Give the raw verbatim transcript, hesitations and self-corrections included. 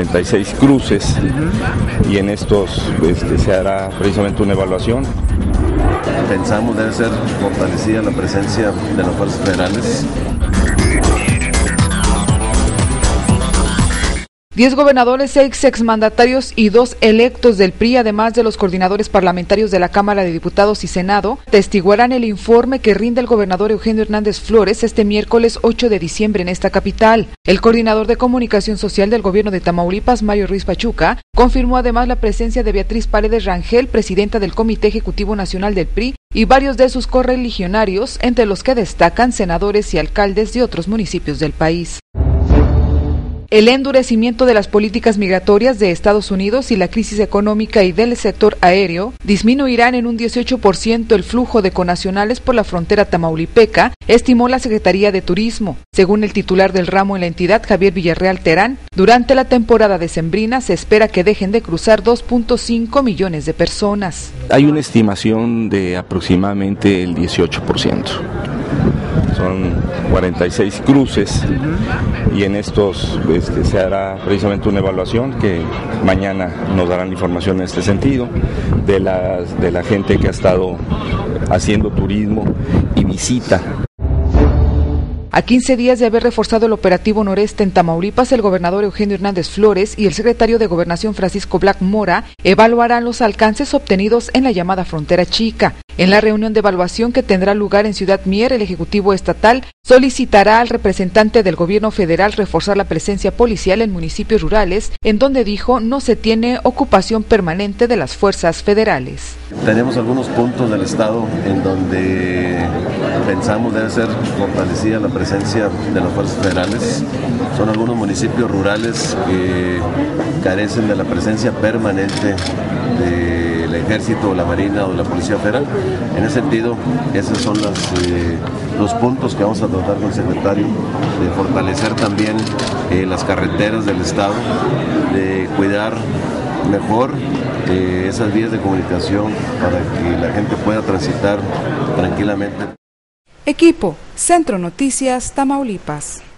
cuarenta y seis cruces y en estos este, se hará precisamente una evaluación. Pensamos debe ser fortalecida la presencia de las fuerzas federales. Diez gobernadores, seis exmandatarios y dos electos del P R I, además de los coordinadores parlamentarios de la Cámara de Diputados y Senado, testiguarán el informe que rinde el gobernador Eugenio Hernández Flores este miércoles ocho de diciembre en esta capital. El coordinador de comunicación social del gobierno de Tamaulipas, Mario Ruiz Pachuca, confirmó además la presencia de Beatriz Paredes Rangel, presidenta del Comité Ejecutivo Nacional del P R I, y varios de sus correligionarios, entre los que destacan senadores y alcaldes de otros municipios del país. El endurecimiento de las políticas migratorias de Estados Unidos y la crisis económica y del sector aéreo disminuirán en un dieciocho por ciento el flujo de connacionales por la frontera tamaulipeca, estimó la Secretaría de Turismo. Según el titular del ramo en la entidad, Javier Villarreal Terán, durante la temporada decembrina se espera que dejen de cruzar dos punto cinco millones de personas. Hay una estimación de aproximadamente el dieciocho por ciento. Son cuarenta y seis cruces y en estos este, se hará precisamente una evaluación que mañana nos darán información en este sentido de la, de la gente que ha estado haciendo turismo y visita. A quince días de haber reforzado el operativo noreste en Tamaulipas, el gobernador Eugenio Hernández Flores y el secretario de Gobernación Francisco Black Mora evaluarán los alcances obtenidos en la llamada Frontera Chica. En la reunión de evaluación que tendrá lugar en Ciudad Mier, el Ejecutivo Estatal solicitará al representante del gobierno federal reforzar la presencia policial en municipios rurales, en donde dijo no se tiene ocupación permanente de las fuerzas federales. Tenemos algunos puntos del estado en donde pensamos debe ser fortalecida la presencia de las fuerzas federales. Son algunos municipios rurales que carecen de la presencia permanente del ejército, la marina o de la policía federal. En ese sentido, esos son las, eh, los puntos que vamos a tratar con el secretario, de fortalecer también eh, las carreteras del estado, de cuidar mejor eh, esas vías de comunicación para que la gente pueda transitar tranquilamente. Equipo, Centro Noticias, Tamaulipas.